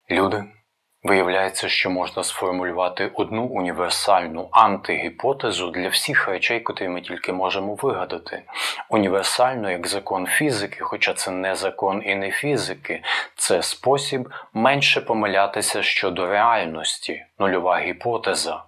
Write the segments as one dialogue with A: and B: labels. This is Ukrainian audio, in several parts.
A: Люди. Виявляється, що можна сформулювати одну універсальну антигіпотезу для всіх речей, котрі ми тільки можемо вигадати. Універсально як закон фізики, хоча це не закон і не фізики, це спосіб менше помилятися щодо реальності, нульова гіпотеза.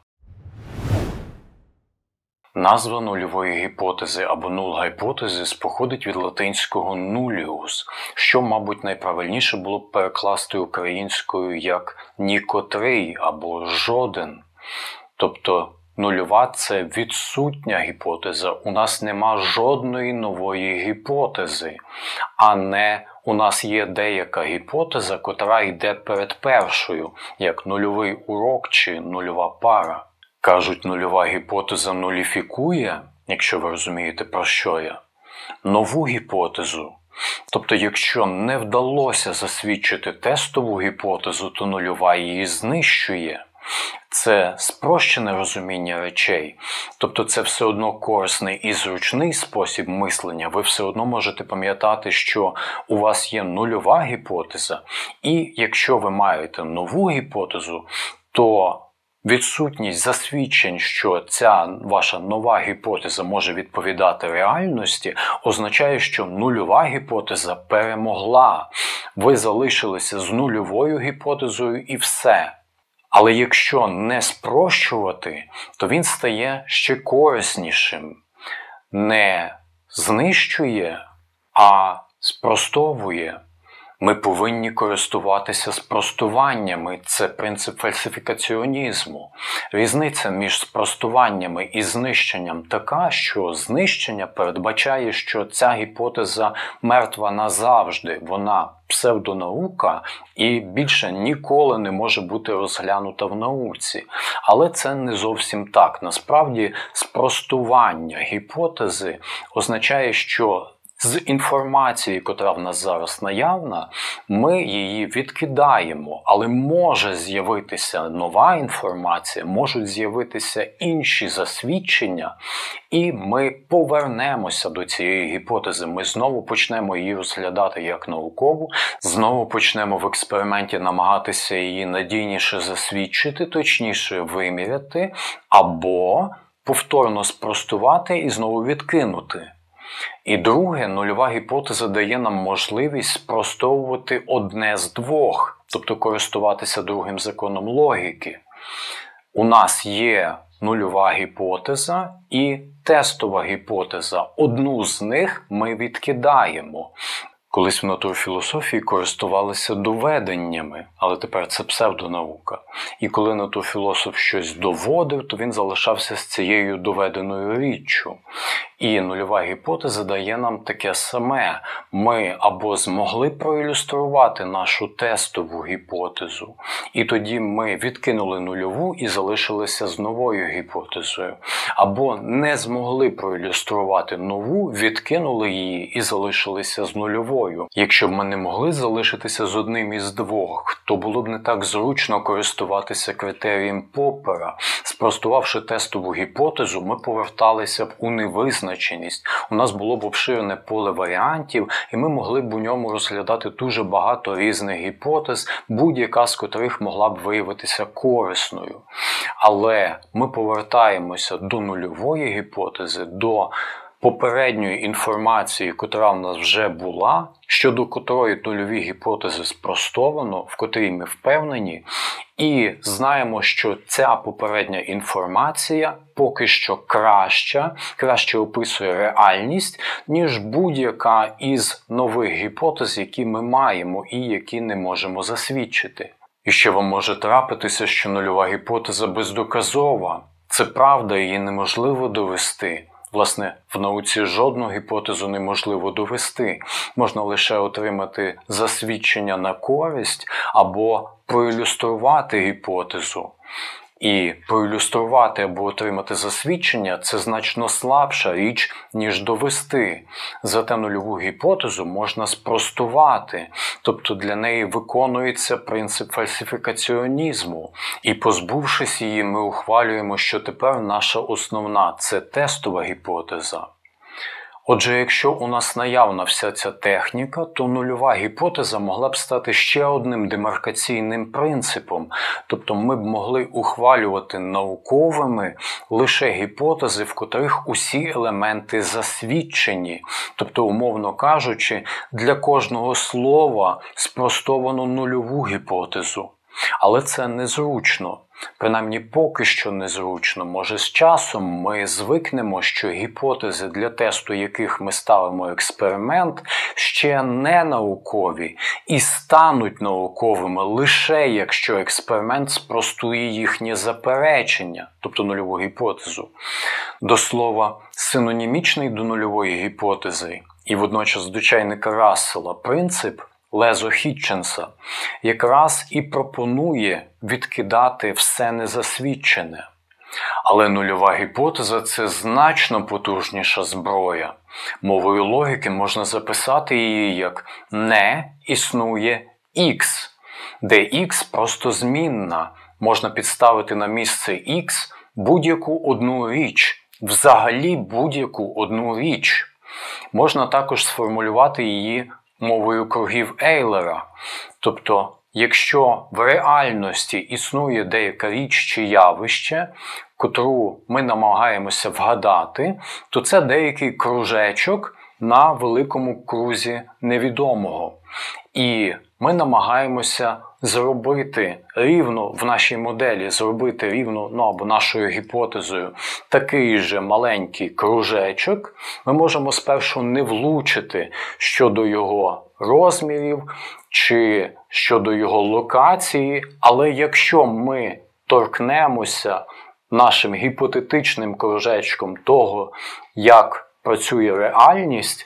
A: Назва нульової гіпотези або null-hypothesis походить від латинського nullius, що, мабуть, найправильніше було б перекласти українською як «нікотрий» або «жоден». Тобто нульова – це відсутня гіпотеза, у нас нема жодної нової гіпотези, а не у нас є деяка гіпотеза, котра йде перед першою, як нульовий урок чи нульова пара. Кажуть, нульова гіпотеза нуліфікує, якщо ви розумієте, про що я, нову гіпотезу. Тобто, якщо не вдалося засвідчити тестову гіпотезу, то нульова її знищує. Це спрощене розуміння речей. Тобто це все одно корисний і зручний спосіб мислення. Ви все одно можете пам'ятати, що у вас є нульова гіпотеза. І якщо ви маєте нову гіпотезу, то відсутність засвідчень, що ця ваша нова гіпотеза може відповідати реальності, означає, що нульова гіпотеза перемогла. Ви залишилися з нульовою гіпотезою і все. Але якщо не спрощувати, то він стає ще кориснішим. Не знищує, а спростовує. Ми повинні користуватися спростуваннями. Це принцип фальсифікаціонізму. Різниця між спростуваннями і знищенням така, що знищення передбачає, що ця гіпотеза мертва назавжди. Вона псевдонаука і більше ніколи не може бути розглянута в науці. Але це не зовсім так. Насправді, спростування гіпотези означає, що з інформації, котра в нас зараз наявна, ми її відкидаємо, але може з'явитися нова інформація, можуть з'явитися інші засвідчення, і ми повернемося до цієї гіпотези. Ми знову почнемо її розглядати як наукову, знову почнемо в експерименті намагатися її надійніше засвідчити, точніше виміряти, або повторно спростувати і знову відкинути. І друге, нульова гіпотеза дає нам можливість спростовувати одне з двох, тобто користуватися другим законом логіки. У нас є нульова гіпотеза і тестова гіпотеза. Одну з них ми відкидаємо. Колись в натурфілософії користувалися доведеннями, але тепер це псевдонаука. І коли натурфілософ щось доводив, то він залишався з цією доведеною річчю. І нульова гіпотеза дає нам таке саме. Ми або змогли проілюструвати нашу тестову гіпотезу, і тоді ми відкинули нульову і залишилися з новою гіпотезою. Або не змогли проілюструвати нову, відкинули її і залишилися з нульовою. Якщо б ми не могли залишитися з одним із двох, то було б не так зручно користуватися критерієм Поппера. Спростувавши тестову гіпотезу, ми поверталися б у невизначеність. У нас було б обширене поле варіантів, і ми могли б у ньому розглядати дуже багато різних гіпотез, будь-яка з котрих могла б виявитися корисною. Але ми повертаємося до нульової гіпотези, до попередньої інформації, котра в нас вже була, щодо котрої нульові гіпотези спростовано, в котрій ми впевнені, і знаємо, що ця попередня інформація поки що краще описує реальність, ніж будь-яка із нових гіпотез, які ми маємо і які не можемо засвідчити. І ще вам може трапитися, що нульова гіпотеза бездоказова. Це правда, її неможливо довести. Власне, в науці жодну гіпотезу неможливо довести. Можна лише отримати засвідчення на користь або проілюструвати гіпотезу. І проілюструвати або отримати засвідчення – це значно слабша річ, ніж довести. Зате нульову гіпотезу можна спростувати, тобто для неї виконується принцип фальсифікаціонізму. І позбувшись її, ми ухвалюємо, що тепер наша основна – це тестова гіпотеза. Отже, якщо у нас наявна вся ця техніка, то нульова гіпотеза могла б стати ще одним демаркаційним принципом. Тобто ми б могли ухвалювати науковими лише гіпотези, в котрих усі елементи засвідчені. Тобто, умовно кажучи, для кожного слова спростовано нульову гіпотезу. Але це незручно. Принаймні поки що незручно. Може з часом ми звикнемо, що гіпотези, для тесту яких ми ставимо експеримент, ще не наукові і стануть науковими лише якщо експеримент спростує їхнє заперечення, тобто нульову гіпотезу. До слова, синонімічний до нульової гіпотези і водночас до чайника Рассела принцип Лезо Хітченса якраз і пропонує відкидати все незасвідчене. Але нульова гіпотеза – це значно потужніша зброя. Мовою логіки можна записати її як «не існує X», де X просто змінна. Можна підставити на місце X будь-яку одну річ, взагалі будь-яку одну річ. Можна також сформулювати її мовою кругів Ейлера. Тобто, якщо в реальності існує деяка річ чи явище, котру ми намагаємося вгадати, то це деякий кружечок на великому крузі невідомого. І ми намагаємося зробити рівно в нашій моделі, зробити рівно, або нашою гіпотезою, такий же маленький кружечок. Ми можемо спершу не влучити щодо його розмірів чи щодо його локації, але якщо ми торкнемося нашим гіпотетичним кружечком того, як працює реальність,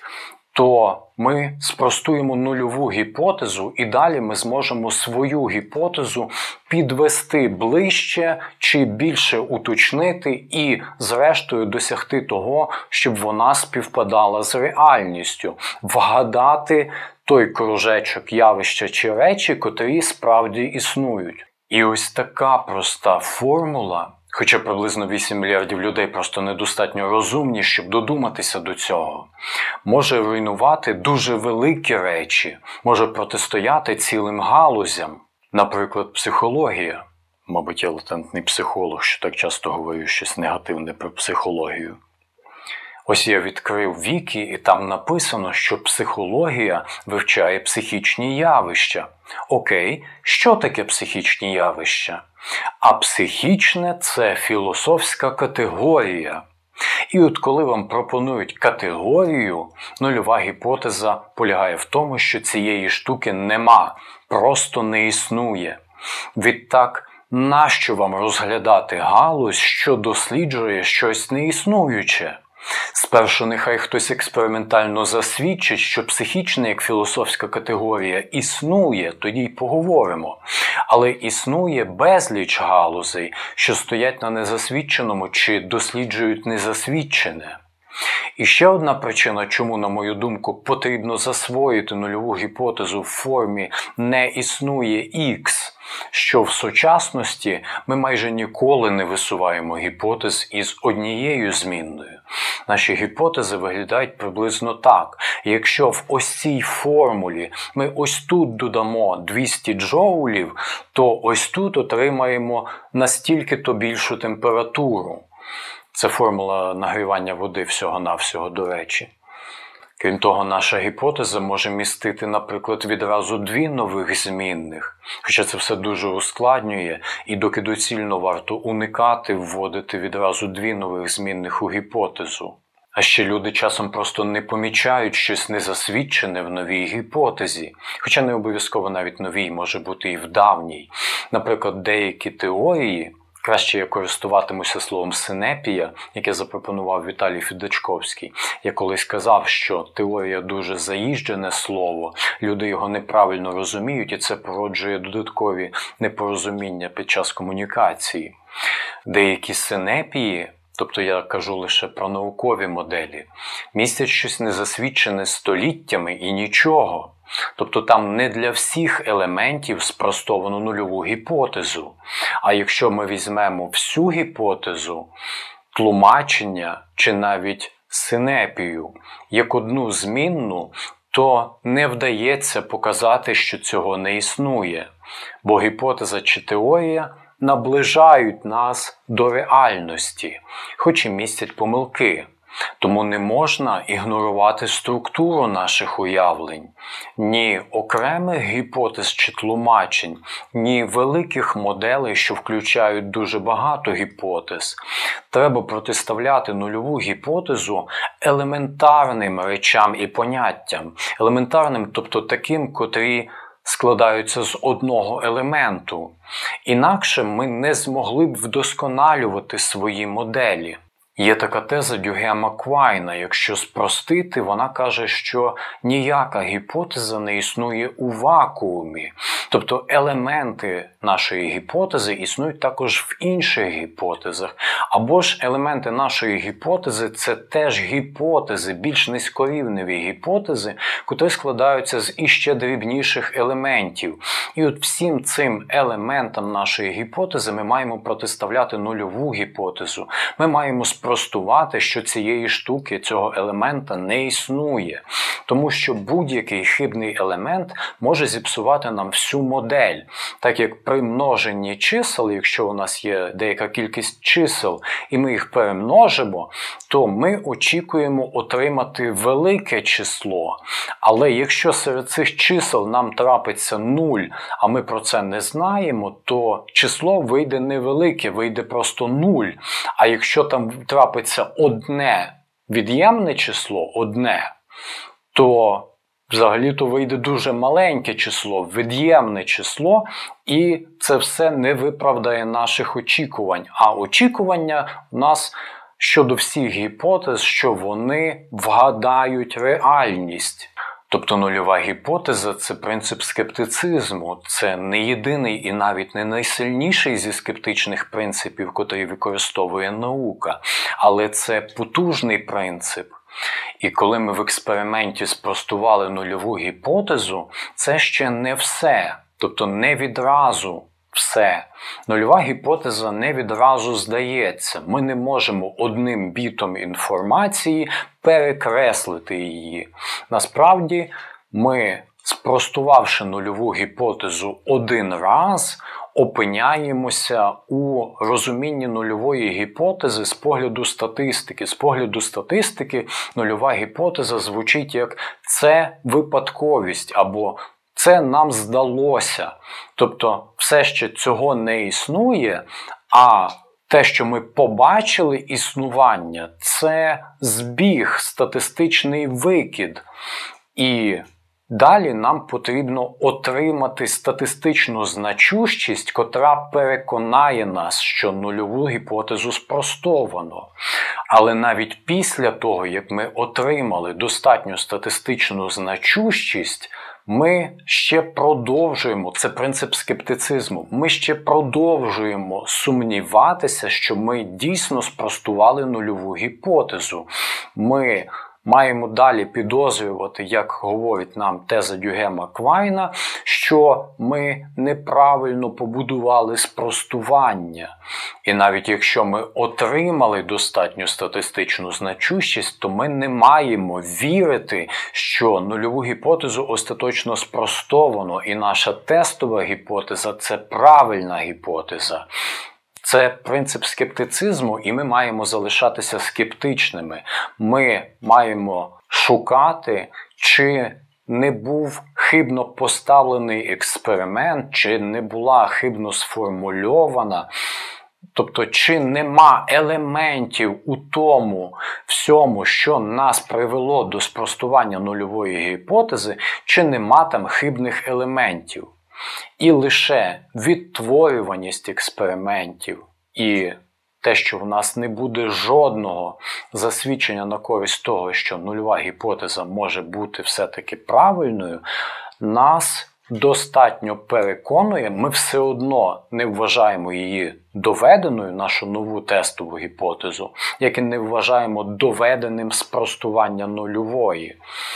A: то ми спростуємо нульову гіпотезу і далі ми зможемо свою гіпотезу підвести ближче чи більше уточнити і, зрештою, досягти того, щоб вона співпадала з реальністю, вгадати той кружечок явища чи речі, котрі справді існують. І ось така проста формула, хоча приблизно 8 мільярдів людей просто недостатньо розумні, щоб додуматися до цього, може руйнувати дуже великі речі, може протистояти цілим галузям. Наприклад, психологія. Мабуть, я латентний психолог, що так часто говорю щось негативне про психологію. Ось я відкрив Вікі, і там написано, що психологія вивчає психічні явища. Окей, що таке психічні явища? А психічне – це філософська категорія. І от коли вам пропонують категорію, нульова гіпотеза полягає в тому, що цієї штуки нема, просто не існує. Відтак, нащо вам розглядати галузь, що досліджує щось неіснуюче? Спершу нехай хтось експериментально засвідчить, що психічне як філософська категорія існує, тоді й поговоримо. Але існує безліч галузей, що стоять на незасвідченому чи досліджують незасвідчене. І ще одна причина, чому, на мою думку, потрібно засвоїти нульову гіпотезу в формі «не існує X», що в сучасності ми майже ніколи не висуваємо гіпотез із однією змінною. Наші гіпотези виглядають приблизно так. Якщо в ось цій формулі ми ось тут додамо 200 джоулів, то ось тут отримаємо настільки-то більшу температуру. Це формула нагрівання води всього-навсього, до речі. Крім того, наша гіпотеза може містити, наприклад, відразу 2 нових змінних. Хоча це все дуже ускладнює, і доки доцільно варто уникати вводити відразу 2 нових змінних у гіпотезу. А ще люди часом просто не помічають щось незасвідчене в новій гіпотезі. Хоча не обов'язково навіть новій, може бути і в давній. Наприклад, деякі теорії, краще я користуватимуся словом «синепія», яке запропонував Віталій Федачковський. Я колись казав, що теорія дуже заїжджене слово, люди його неправильно розуміють, і це породжує додаткові непорозуміння під час комунікації. Деякі синепії, тобто я кажу лише про наукові моделі, містять щось незасвідчене століттями і нічого. Тобто там не для всіх елементів спростовано нульову гіпотезу. А якщо ми візьмемо всю гіпотезу, тлумачення чи навіть синепію як одну змінну, то не вдається показати, що цього не існує, бо гіпотеза чи теорія наближають нас до реальності, хоч і містять помилки. Тому не можна ігнорувати структуру наших уявлень. Ні окремих гіпотез чи тлумачень, ні великих моделей, що включають дуже багато гіпотез. Треба протиставляти нульову гіпотезу елементарним речам і поняттям. Елементарним, тобто таким, котрі складаються з одного елементу. Інакше ми не змогли б вдосконалювати свої моделі. Є така теза Дюгема Квайна, якщо спростити, вона каже, що ніяка гіпотеза не існує у вакуумі. Тобто елементи нашої гіпотези існують також в інших гіпотезах. Або ж елементи нашої гіпотези – це теж гіпотези, більш низькорівневі гіпотези, котрі складаються з іще дрібніших елементів. І от всім цим елементам нашої гіпотези ми маємо протиставляти нульову гіпотезу. Ми маємо спростувати, що цієї штуки, цього елемента не існує. Тому що будь-який хибний елемент може зіпсувати нам всю модель. Так як при множенні чисел, якщо у нас є деяка кількість чисел, і ми їх перемножимо, то ми очікуємо отримати велике число. Але якщо серед цих чисел нам трапиться 0, а ми про це не знаємо, то число вийде невелике, вийде просто 0. А якщо там трапиться одне від'ємне число, одне, то взагалі-то вийде дуже маленьке число, від'ємне число, і це все не виправдає наших очікувань. А очікування у нас щодо всіх гіпотез, що вони вгадають реальність. Тобто нульова гіпотеза – це принцип скептицизму, це не єдиний і навіть не найсильніший зі скептичних принципів, котрий використовує наука, але це потужний принцип. І коли ми в експерименті спростували нульову гіпотезу, це ще не все, тобто не відразу все. Нульова гіпотеза не відразу здається. Ми не можемо одним бітом інформації перекреслити її. Насправді, ми, спростувавши нульову гіпотезу один раз, опиняємося у розумінні нульової гіпотези з погляду статистики. З погляду статистики нульова гіпотеза звучить як «це випадковість» або «це нам здалося». Тобто все ще цього не існує, а те, що ми побачили існування, це збіг, статистичний викид. І далі нам потрібно отримати статистичну значущість, котра переконає нас, що нульову гіпотезу спростовано. Але навіть після того, як ми отримали достатню статистичну значущість, ми ще продовжуємо, це принцип скептицизму, ми ще продовжуємо сумніватися, що ми дійсно спростували нульову гіпотезу. Ми маємо далі підозрювати, як говорить нам теза Дюгема Квайна, що ми неправильно побудували спростування. І навіть якщо ми отримали достатню статистичну значущість, то ми не маємо вірити, що нульову гіпотезу остаточно спростовано, і наша тестова гіпотеза – це правильна гіпотеза. Це принцип скептицизму, і ми маємо залишатися скептичними. Ми маємо шукати, чи не був хибно поставлений експеримент, чи не була хибно сформульована, тобто чи нема елементів у тому всьому, що нас привело до спростування нульової гіпотези, чи нема там хибних елементів. І лише відтворюваність експериментів і те, що в нас не буде жодного засвідчення на користь того, що нульова гіпотеза може бути все-таки правильною, нас достатньо переконує, ми все одно не вважаємо її доведеною, нашу нову тестову гіпотезу, як і не вважаємо доведеним спростування нульової.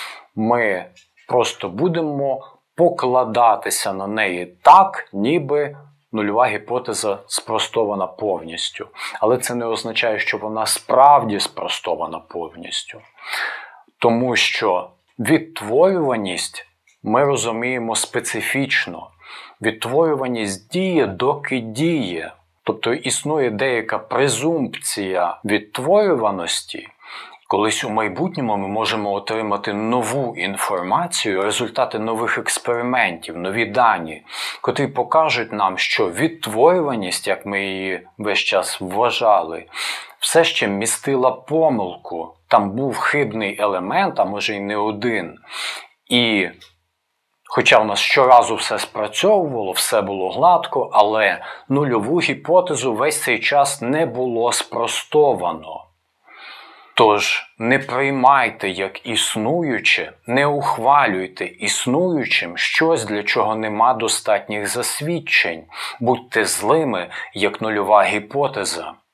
A: Ми просто будемо покладатися на неї так, ніби нульова гіпотеза спростована повністю. Але це не означає, що вона справді спростована повністю. Тому що відтворюваність ми розуміємо специфічно. Відтворюваність діє, доки діє. Тобто існує деяка презумпція відтворюваності. Колись у майбутньому ми можемо отримати нову інформацію, результати нових експериментів, нові дані, котрі покажуть нам, що відтворюваність, як ми її весь час вважали, все ще містила помилку. Там був хибний елемент, а може й не один. І хоча у нас щоразу все спрацьовувало, все було гладко, але нульову гіпотезу весь цей час не було спростовано. Тож не приймайте як існуюче, не ухвалюйте існуючим щось, для чого нема достатніх засвідчень. Будьте злими, як нульова гіпотеза.